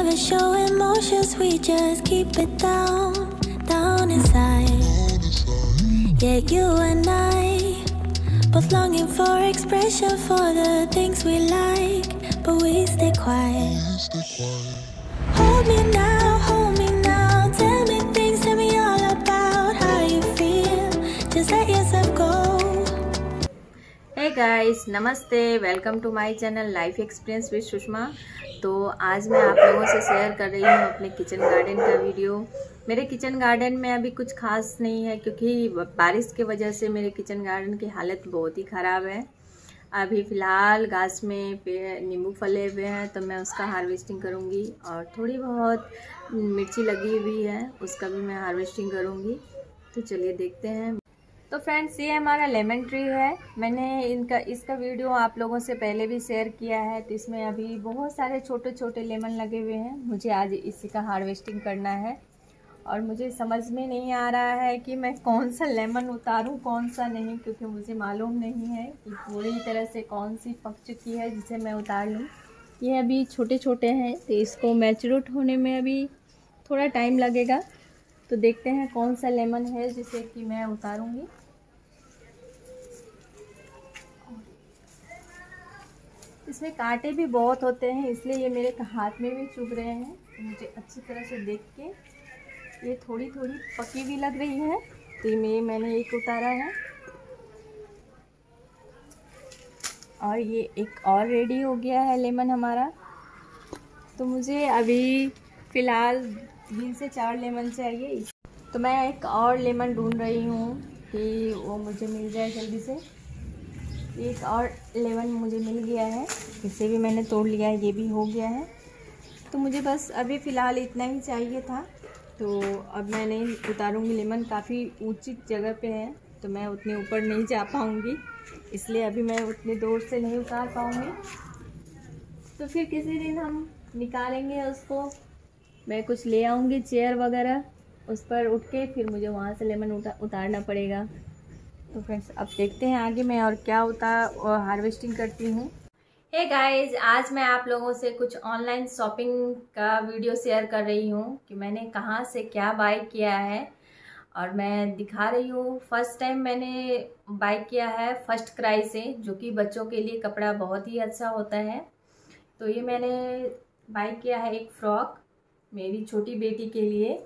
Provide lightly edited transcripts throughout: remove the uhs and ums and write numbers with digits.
never show emotions, we just keep it down, down inside. Yeah, you and I, both longing for expression for the things we like, but we stay quiet. Hold me now, tell me things, tell me all about how you feel, just let yourself go. Hey guys, नमस्ते, welcome to my channel life experience with Sushma. तो आज मैं आप लोगों से share कर रही हूँ अपने किचन गार्डन का वीडियो। मेरे किचन गार्डन में अभी कुछ खास नहीं है क्योंकि बारिश की वजह से मेरे किचन गार्डन की हालत बहुत ही ख़राब है। अभी फ़िलहाल गाछ में नींबू फले हुए हैं तो मैं उसका हार्वेस्टिंग करूँगी, और थोड़ी बहुत मिर्ची लगी हुई है उसका भी मैं हार्वेस्टिंग करूँगी। तो चलिए देखते हैं। तो फ्रेंड्स, ये हमारा लेमन ट्री है। मैंने इसका वीडियो आप लोगों से पहले भी शेयर किया है। तो इसमें अभी बहुत सारे छोटे छोटे लेमन लगे हुए हैं। मुझे आज इसी का हार्वेस्टिंग करना है और मुझे समझ में नहीं आ रहा है कि मैं कौन सा लेमन उतारूं कौन सा नहीं, क्योंकि मुझे मालूम नहीं है कि पूरी तरह से कौन सी पक चुकी है जिसे मैं उतार लूँ। ये अभी छोटे छोटे हैं तो इसको मैच्योर होने में अभी थोड़ा टाइम लगेगा। तो देखते हैं कौन सा लेमन है जिसे कि मैं उतारूंगी। इसमें कांटे भी बहुत होते हैं, इसलिए ये मेरे हाथ में भी चुभ रहे हैं। तो मुझे अच्छी तरह से देख के, ये थोड़ी थोड़ी पकी भी लग रही है तो मैंने एक उतारा है और ये एक और रेडी हो गया है लेमन हमारा। तो मुझे अभी फ़िलहाल 3 से 4 लेमन चाहिए। तो मैं एक और लेमन ढूंढ रही हूँ कि वो मुझे मिल जाए जल्दी से। एक और लेमन मुझे मिल गया है, इसे भी मैंने तोड़ लिया है, ये भी हो गया है। तो मुझे बस अभी फ़िलहाल इतना ही चाहिए था। तो अब मैं नहीं उतारूँगी, लेमन काफ़ी ऊंची जगह पे है तो मैं उतने ऊपर नहीं जा पाऊँगी, इसलिए अभी मैं उतनी दूर से नहीं उतार पाऊँगी। तो फिर किसी दिन हम निकालेंगे उसको, मैं कुछ ले आऊँगी चेयर वगैरह, उस पर उठ के फिर मुझे वहाँ से लेमन उतारना पड़ेगा। तो फ्रेंड्स, अब देखते हैं आगे मैं और क्या हार्वेस्टिंग करती हूँ। हे गाइस, आज मैं आप लोगों से कुछ ऑनलाइन शॉपिंग का वीडियो शेयर कर रही हूँ कि मैंने कहाँ से क्या बाय किया है, और मैं दिखा रही हूँ। फर्स्ट टाइम मैंने बाय किया है फर्स्ट क्राई से, जो कि बच्चों के लिए कपड़ा बहुत ही अच्छा होता है। तो ये मैंने बाय किया है एक फ्रॉक मेरी छोटी बेटी के लिए,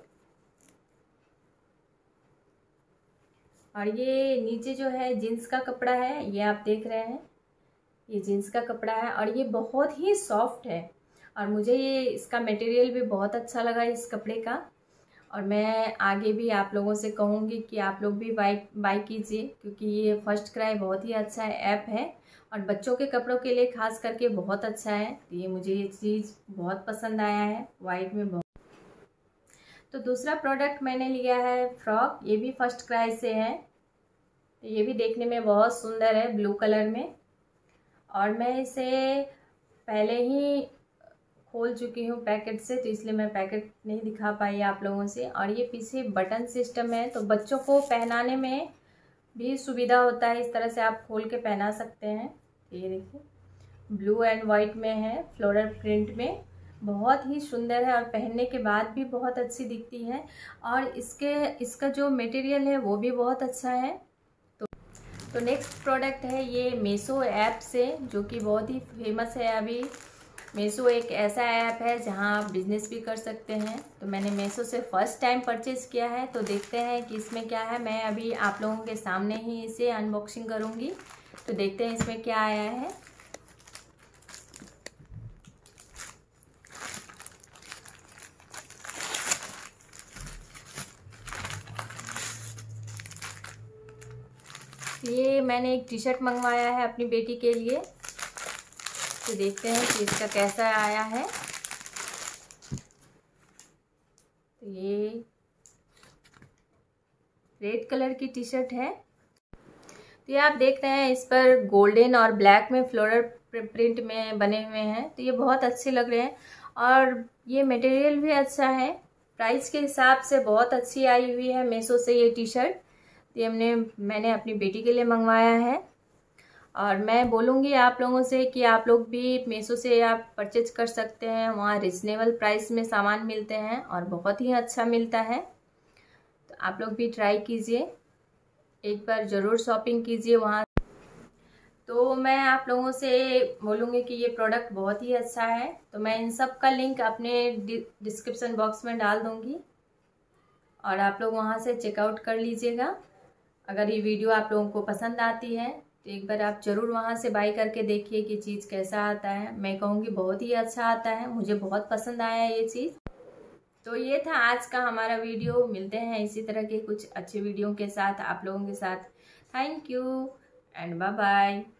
और ये नीचे जो है जीन्स का कपड़ा है, ये आप देख रहे हैं, ये जीन्स का कपड़ा है और ये बहुत ही सॉफ्ट है। और मुझे ये इसका मटेरियल भी बहुत अच्छा लगा इस कपड़े का। और मैं आगे भी आप लोगों से कहूँगी कि आप लोग भी बाय कीजिए, क्योंकि ये फर्स्ट क्राई बहुत ही अच्छा ऐप है और बच्चों के कपड़ों के लिए खास करके बहुत अच्छा है। तो ये मुझे ये चीज़ बहुत पसंद आया है, वाइट में बहुत। तो दूसरा प्रोडक्ट मैंने लिया है फ्रॉक, ये भी फर्स्ट क्राई से है। तो ये भी देखने में बहुत सुंदर है, ब्लू कलर में। और मैं इसे पहले ही खोल चुकी हूँ पैकेट से, तो इसलिए मैं पैकेट नहीं दिखा पाई आप लोगों से। और ये पीछे बटन सिस्टम है, तो बच्चों को पहनाने में भी सुविधा होता है, इस तरह से आप खोल के पहना सकते हैं। ये देखिए, ब्लू एंड वाइट में है, फ्लोरल प्रिंट में, बहुत ही सुंदर है और पहनने के बाद भी बहुत अच्छी दिखती है। और इसका जो मटेरियल है वो भी बहुत अच्छा है। तो नेक्स्ट प्रोडक्ट है ये मीशो ऐप से, जो कि बहुत ही फेमस है अभी। मीशो एक ऐसा ऐप है जहां आप बिजनेस भी कर सकते हैं। तो मैंने मीशो से फर्स्ट टाइम परचेज़ किया है, तो देखते हैं कि इसमें क्या है। मैं अभी आप लोगों के सामने ही इसे अनबॉक्सिंग करूंगी। तो देखते हैं इसमें क्या आया है। ये मैंने एक टी शर्ट मंगवाया है अपनी बेटी के लिए, तो देखते हैं कि इसका कैसा आया है। तो ये रेड कलर की टी शर्ट है। तो ये आप देख रहे हैं, इस पर गोल्डन और ब्लैक में फ्लोरल प्रिंट में बने हुए हैं, तो ये बहुत अच्छे लग रहे हैं। और ये मटेरियल भी अच्छा है, प्राइस के हिसाब से बहुत अच्छी आई हुई है मीशो से ये टी शर्ट। ये मैंने अपनी बेटी के लिए मंगवाया है। और मैं बोलूँगी आप लोगों से कि आप लोग भी मीशो से आप परचेज कर सकते हैं। वहाँ रिजनेबल प्राइस में सामान मिलते हैं और बहुत ही अच्छा मिलता है। तो आप लोग भी ट्राई कीजिए, एक बार ज़रूर शॉपिंग कीजिए वहाँ। तो मैं आप लोगों से बोलूँगी कि ये प्रोडक्ट बहुत ही अच्छा है। तो मैं इन सब का लिंक अपने डिस्क्रिप्शन बॉक्स में डाल दूँगी और आप लोग वहाँ से चेकआउट कर लीजिएगा। अगर ये वीडियो आप लोगों को पसंद आती है तो एक बार आप ज़रूर वहाँ से बाय करके देखिए कि चीज़ कैसा आता है। मैं कहूँगी बहुत ही अच्छा आता है, मुझे बहुत पसंद आया ये चीज़। तो ये था आज का हमारा वीडियो। मिलते हैं इसी तरह के कुछ अच्छे वीडियो के साथ आप लोगों के साथ। Thank you and bye bye.